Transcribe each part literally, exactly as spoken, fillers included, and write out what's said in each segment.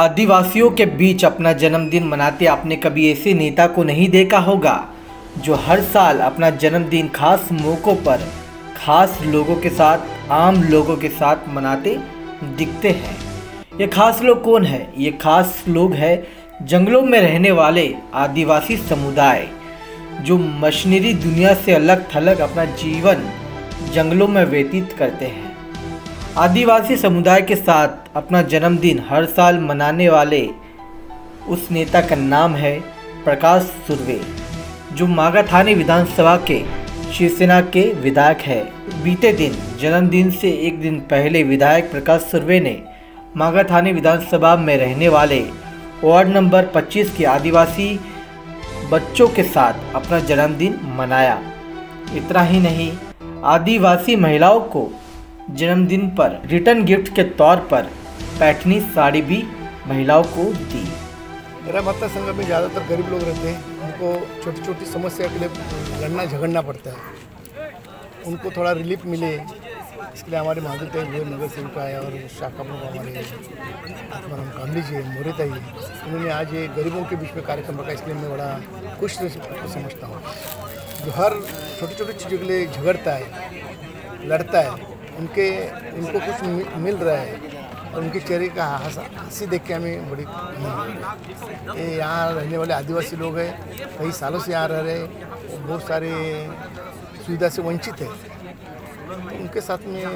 आदिवासियों के बीच अपना जन्मदिन मनाते आपने कभी ऐसे नेता को नहीं देखा होगा जो हर साल अपना जन्मदिन खास मौक़ों पर खास लोगों के साथ आम लोगों के साथ मनाते दिखते हैं। ये खास लोग कौन है? ये खास लोग हैं जंगलों में रहने वाले आदिवासी समुदाय जो मशीनरी दुनिया से अलग थलग अपना जीवन जंगलों में व्यतीत करते हैं। आदिवासी समुदाय के साथ अपना जन्मदिन हर साल मनाने वाले उस नेता का नाम है प्रकाश सुर्वे, जो मागाठानी विधानसभा के शिवसेना के विधायक है। बीते दिन जन्मदिन से एक दिन पहले विधायक प्रकाश सुर्वे ने मागाठानी विधानसभा में रहने वाले वार्ड नंबर पच्चीस के आदिवासी बच्चों के साथ अपना जन्मदिन मनाया। इतना ही नहीं, आदिवासी महिलाओं को जन्मदिन पर रिटर्न गिफ्ट के तौर पर पैठनी साड़ी भी महिलाओं को दी। मेरा मतदार संघ में ज़्यादातर गरीब लोग रहते हैं, उनको छोटी छोटी समस्या के लिए लड़ना झगड़ना पड़ता है। उनको थोड़ा रिलीफ मिले इसके लिए हमारे महादेव ताई हुए नगर सेविका है और शाखा प्रमुख हमारे आत्माराम कामली जी मोरे ताई, उन्होंने आज ये गरीबों के बीच में कार्यक्रम रखा। इसके लिए मैं बड़ा खुश समझता हूँ। जो हर छोटी छोटी चीज़ों के लिए झगड़ता है, लड़ता है, उनके उनको कुछ मिल रहा है और उनके चेहरे का हंसी देख के हमें बड़ी ये यहाँ रहने वाले आदिवासी लोग हैं, कई सालों से यहाँ रह रहे हैं, बहुत सारे सुविधा से वंचित है। तो उनके साथ में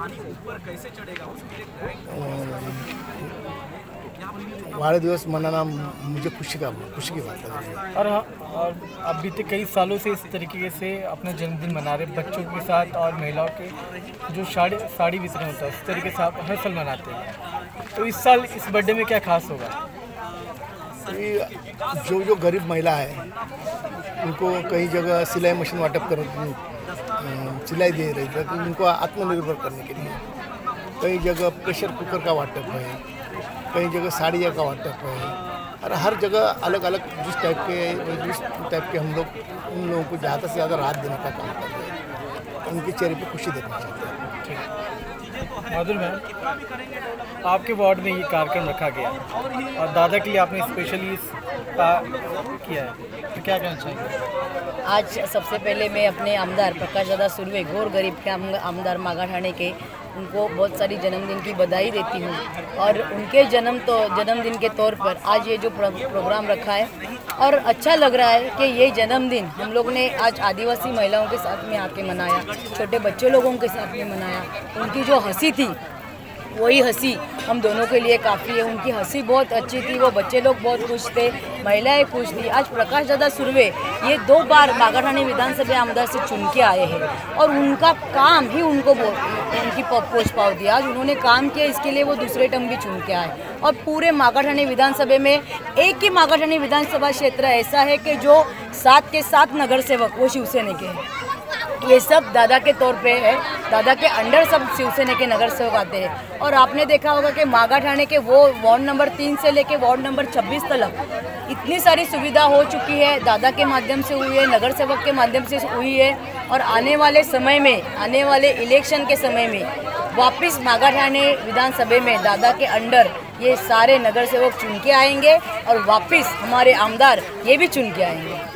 वाड़े दिवस मनाना मुझे खुशी का खुशी की बात है। और और अब बीते कई सालों से इस तरीके से अपना जन्मदिन मना रहे बच्चों के साथ और महिलाओं के जो साड़ी साड़ी वितरण होता है उस तरीके से आप हर साल मनाते हैं। तो इस साल इस बर्थडे में क्या खास होगा? जो जो गरीब महिला है उनको कई जगह सिलाई मशीन वाटप कर सिलाई दे रही है, तो उनको आत्मनिर्भर करने के लिए कई जगह प्रेशर कुकर का वाटप है, कई जगह साड़ियाँ का वाटप है, और हर जगह अलग अलग जिस टाइप के जिस टाइप के हम लोग उन लोगों को ज़्यादा से ज़्यादा राहत देने का काम कर रहे हैं, उनके चेहरे पे खुशी देखना चाहते हैं। माधुर मैम, आपके वार्ड में ये कार्यक्रम रखा गया और दादा के लिए आपने स्पेशली इसका किया है, तो क्या कहना चाहिए? आज सबसे पहले मैं अपने आमदार प्रकाश दादा सुर्वे, घोर गरीब के आमदार मागाठाणे के, उनको बहुत सारी जन्मदिन की बधाई देती हूँ। और उनके जन्म तो जन्मदिन के तौर पर आज ये जो प्रोग्राम रखा है और अच्छा लग रहा है कि ये जन्मदिन हम लोग ने आज आदिवासी महिलाओं के साथ में आके मनाया, छोटे बच्चे लोगों के साथ में मनाया। उनकी जो हंसी थी वही हंसी हम दोनों के लिए काफ़ी है। उनकी हंसी बहुत अच्छी थी, वो बच्चे लोग बहुत खुश थे, महिलाएं खुश थी। आज प्रकाश दादा सुर्वे ये दो बार मागाठानी विधानसभा आमदार से चुन के आए हैं और उनका काम ही उनको उनकी पोस्ट पाव दिया। आज उन्होंने काम किया, इसके लिए वो दूसरे टर्म भी चुन के आए। और पूरे मागाठानी विधानसभा में एक ही मागाठानी विधानसभा क्षेत्र ऐसा है कि जो सात के सात नगर सेवक वो शिवसेना के हैं। ये सब दादा के तौर पे है, दादा के अंडर सब शिवसेना के नगर सेवक आते हैं। और आपने देखा होगा कि मागाठाणे के वो वार्ड नंबर तीन से लेके वार्ड नंबर छब्बीस तक इतनी सारी सुविधा हो चुकी है, दादा के माध्यम से हुई है, नगर सेवक के माध्यम से हुई है। और आने वाले समय में, आने वाले इलेक्शन के समय में वापस मागाठाणे विधानसभा में दादा के अंडर ये सारे नगर सेवक चुन के आएंगे और वापस हमारे आमदार ये भी चुन के आएंगे।